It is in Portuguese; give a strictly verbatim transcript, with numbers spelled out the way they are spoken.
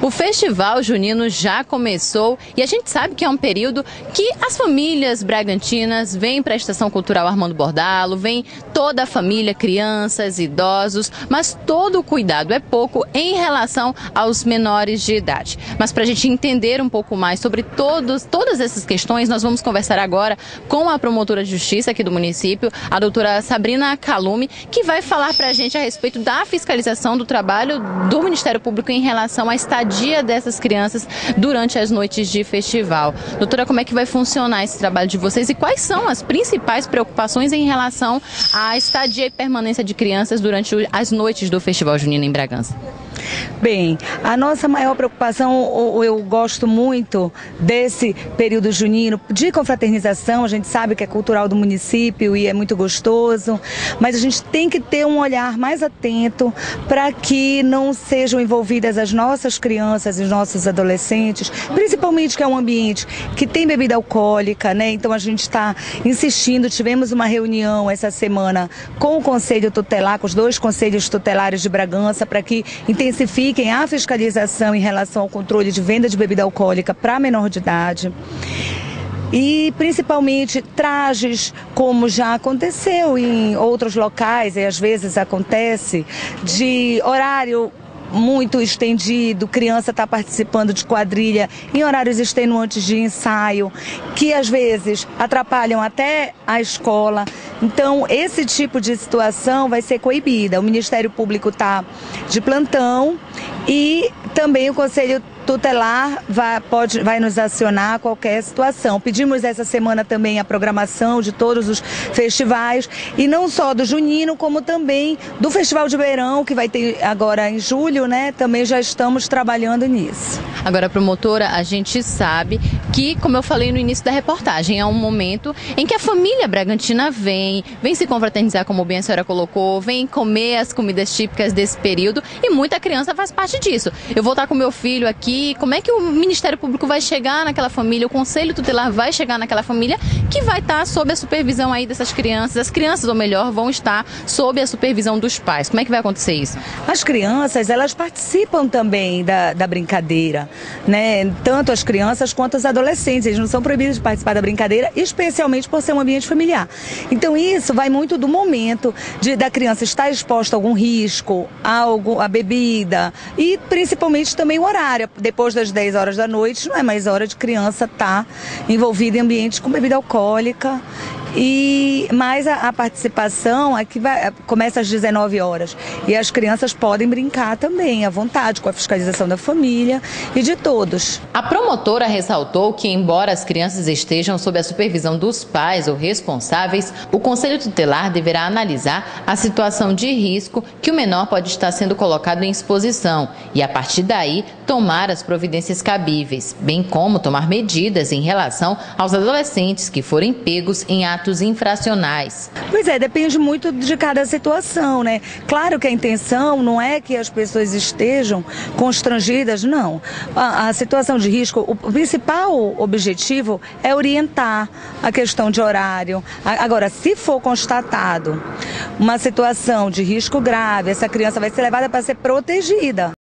O Festival Junino já começou e a gente sabe que é um período que as famílias bragantinas vêm para a Estação Cultural Armando Bordalo, vem toda a família, crianças, idosos, mas todo o cuidado é pouco em relação aos menores de idade. Mas para a gente entender um pouco mais sobre todos, todas essas questões, nós vamos conversar agora com a promotora de justiça aqui do município, a doutora Sabrina Calume, que vai falar para a gente a respeito da fiscalização do trabalho do Ministério Público em relação à estadia dessas crianças durante as noites de festival. Doutora, como é que vai funcionar esse trabalho de vocês e quais são as principais preocupações em relação à estadia e permanência de crianças durante as noites do Festival Junino em Bragança? Bem, a nossa maior preocupação, eu gosto muito desse período junino de confraternização. A gente sabe que é cultural do município e é muito gostoso, mas a gente tem que ter um olhar mais atento para que não sejam envolvidas as nossas crianças e os nossos adolescentes, principalmente que é um ambiente que tem bebida alcoólica, né? Então a gente está insistindo, tivemos uma reunião essa semana com o Conselho Tutelar, com os dois conselhos tutelares de Bragança, para que intensifiquem a fiscalização em relação ao controle de venda de bebida alcoólica para menor de idade. E principalmente trajes, como já aconteceu em outros locais, e às vezes acontece, de horário muito estendido, criança está participando de quadrilha em horários extenuantes de ensaio, que às vezes atrapalham até a escola. Então, esse tipo de situação vai ser coibida. O Ministério Público está de plantão e também o Conselho Tutelar vai, pode, vai nos acionar a qualquer situação. Pedimos essa semana também a programação de todos os festivais, e não só do Junino, como também do Festival de Verão, que vai ter agora em julho, né? Também já estamos trabalhando nisso. Agora, promotora, a gente sabe que, como eu falei no início da reportagem, é um momento em que a família bragantina vem, vem se confraternizar, como bem a senhora colocou, vem comer as comidas típicas desse período, e muita criança faz parte disso. Eu vou estar com meu filho aqui. Como é que o Ministério Público vai chegar naquela família, o Conselho Tutelar vai chegar naquela família que vai estar sob a supervisão aí dessas crianças? As crianças, ou melhor, vão estar sob a supervisão dos pais. Como é que vai acontecer isso? As crianças, elas participam também da, da brincadeira, né? Tanto as crianças quanto os adolescentes. Eles não são proibidos de participar da brincadeira, especialmente por ser um ambiente familiar. Então isso vai muito do momento de, da criança estar exposta a algum risco, a, algo, a bebida, e principalmente também o horário. Depois das dez horas da noite, não é mais hora de criança estar envolvida em ambientes com bebida alcoólica. E mais a, a participação aqui vai, começa às dezenove horas. E as crianças podem brincar também à vontade, com a fiscalização da família e de todos. A promotora ressaltou que, embora as crianças estejam sob a supervisão dos pais ou responsáveis, o Conselho Tutelar deverá analisar a situação de risco que o menor pode estar sendo colocado em exposição e, a partir daí, tomar as providências cabíveis, bem como tomar medidas em relação aos adolescentes que forem pegos em atos infracionais. Pois é, depende muito de cada situação, né? Claro que a intenção não é que as pessoas estejam constrangidas, não. A, a situação de risco, o principal objetivo é orientar a questão de horário. Agora, se for constatado uma situação de risco grave, essa criança vai ser levada para ser protegida.